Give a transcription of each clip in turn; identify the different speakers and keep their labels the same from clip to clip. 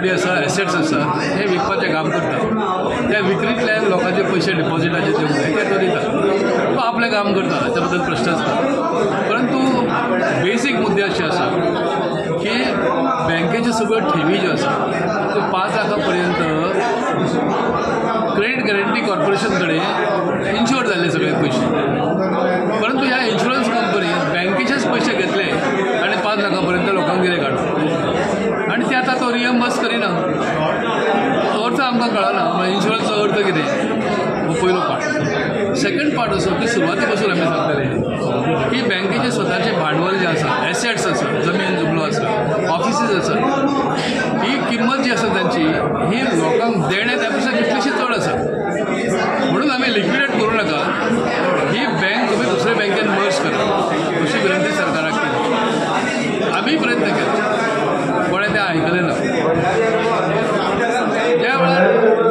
Speaker 1: Property आसा, assets आसा, हे विकपाचें काम करता. त्या विक्रींतल्यान लोकांचे पयशे डिपॉझिटाचे जे उरले ते तो दिता. तो आपलें काम करता, ताच्या बद्दल प्रश्नच ना. परंतु बेसीक मुद्दे अशे आसा की बँकेच्यो सगळ्यो ठेवी ज्यो आसा त्यो 5 लाखां पर्यंत क्रेडिट गॅरंटी कॉर्पोरेशन कडेन इन्शुअर्ड जाल्ले सगळे पयशे. परंतु ह्या इन्शुरन्स कंपनीन बँकेचेच पयशे घेतले आनी 5 लाखां पर्यंत लोकांक दिले काडून, आनी ते आतां तो रियम्बर्स करिना. अर्थ आमकां कळना इन्शुरन्सचो अर्थ कितें हो पयलो पार्ट. सेकंड पार्ट असो की सुरवाती पासून आमी सांगतले की बँकेचे स्वताचे भांडवल जे आसा, एसेट्स आसा, जमीन जुमलो आसा, ऑफिसीस आसा, ही किंमत जी आसा तांची ही लोकांक देणे त्या पेक्षा कितलीशी चड आसा. म्हणून आमी लिक्विडेट करूं नाका, ही बँक तुमी दुसऱ्या बँकेन मर्ज करा अशी विनंती सरकाराक केली. आमी प्रयत्न केले, कोणें तें आयकलें ना. ज्या वेळार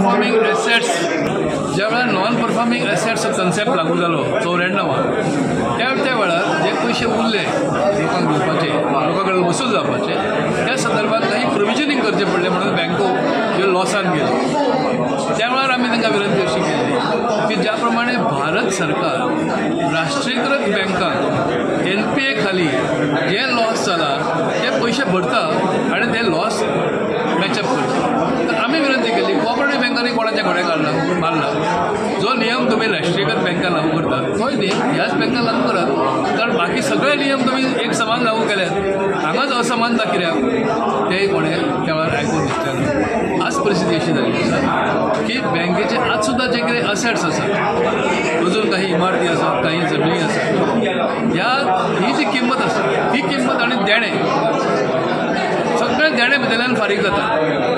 Speaker 1: नॉन परफॉर्मिंग एसेट्स कन्सेप्ट लागू जालो 94 त्या वेळार जे पयशे उरले लोकांक घेवपाचे, लोकां कडेन वसूल जावपाचे, त्या संदर्भात काही प्रोविजनिंग करचें पडलें म्हणून बँको ह्यो लॉसान गेल्यो. त्या वेळार आमी तांकां विनंती अशी केली की ज्या प्रमाणे भारत सरकार राष्ट्रीयकृत बँकांक NPA खाली जे लॉस जाला ते पयशे भरता आनी ते लॉस मॅचअप करता. तर आमी विनंती केली कोऑपरेटीव बँकांनी कोणाच्या घोड्याक मारला. जो नियम तुम्ही राष्ट्रीयकृत बँका लागू करतात तोय नियम ह्याच बँका लागू करात, कारण बाकी सगळे नियम तुम्ही एक समान लागू केल्यात. हांगाच असमानता कित्याक तेय कोणें त्या वेळार आयकून घेतलें ना. आज परिस्थिती अशी जाल्ली आसा की बँकेचे आज सुद्धा जे कितें असेट्स आसात, अजून काही इमारती आसात, काही जमिनी आसात, ही जी किंमत आसा ही किंमत आनी देणे सगळे देणे भितरल्यान फारीक जाता.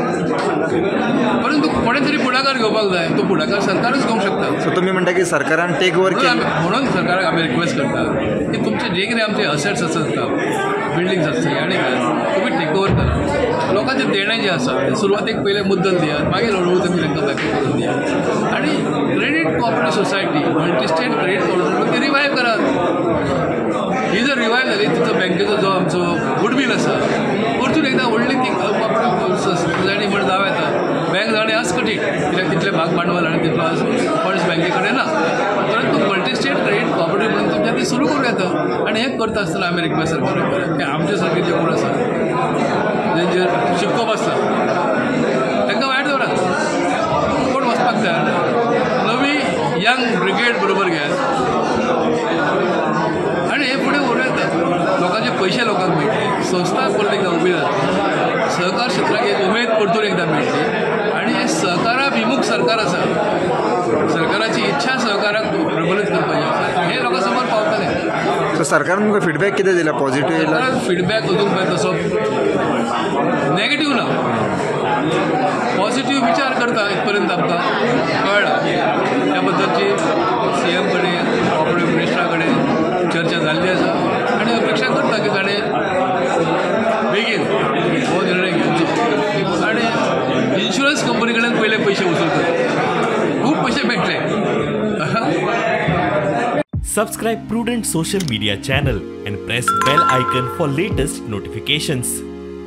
Speaker 1: परंतु कोणे तरी पुढाकार घेवपाक जाय, तो पुढाकार सरकारच घेवंक शकता.
Speaker 2: सो तुम्ही म्हणटा की सरकारान टेक ओवर केलें,
Speaker 1: म्हणून सरकाराक आमी रिक्वेस्ट करता की तुमचे जे कितें आमचे असेट्स आसता, बिल्डिंग्स आसता आनी तुमी टेक ओवर करा. लोकांचे देणे जे आसा ते सुरवातेक पयले मुद्दल दियात, मागीर हळूहळू तुमी तांकां बॅक करून दियात. आनी credit cooperative society, multi state credit cooperative ती रिवायव करात. ही जर रिवायव जाली तिचो बँकेचो जो आमचो गुडविल आसा परतून एकदां व्हडली ती कोऑपरेटीव सोसायटी म्हणून जावं येता. बँक जाणे आज कठीण, कित्याक तितले भाग भांडवल आनी तितलो फंड्स बँके कडेन ना. परंतु मल्टी स्टेट क्रेडीट कोऑपरेटीव म्हणून तुमच्या ती सुरू करूं येता. आनी हें करता आसतना आमी रिक्वेस्ट सरकाराक केला की आमचे सारके जे कोण आसा जेंचेर शिक्को बसता तांकां वायट दवरात, कोण वचपाक जाय. नवी यंग ब्रिगेड बरोबर घेयात आनी हे फुडें व्हरून येतात. लोकांचे पयशे लोकांक मेळटले, संस्था परत एकदां उबी जाता, सहकार क्षेत्राक एक उमेद परतून एकदां मेळटली. आनी हे सहकाराभिमुख सरकार आसा, सरकाराची इच्छा सहकाराक प्रबलीत करपाची आसा, हे लोकां समोर पावतलें.
Speaker 2: सो सरकारान तुमकां फीडबॅक कितें दिला? पॉझिटिव्ह येयला?
Speaker 1: फीडबॅक अजून पर्यंत तसो नेगेटिव्ह ना, पॉझिटिव्ह विचार करता इथपर्यंत आमकां कळ्ळा. त्या बद्दलची CM कडेन, कोऑपरेटीव मिनिस्टरा कडेन चर्चा जाल्ली आसा आनी अपेक्षा करता की ताणें बेगीन हो निर्णय घेवचो आनी इन्शुरन्स कंपनी कडेन पयले पयशे वसूल करता. खूब पयशे मेळटले.
Speaker 3: Subscribe Prudent social media channel and press bell icon for latest notifications.